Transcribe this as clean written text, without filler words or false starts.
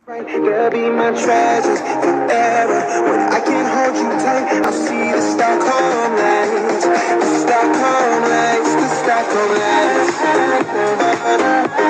They'll be my treasures forever. When I can't hold you tight, I'll see the Stockholm lights, the Stockholm lights, the Stockholm lights.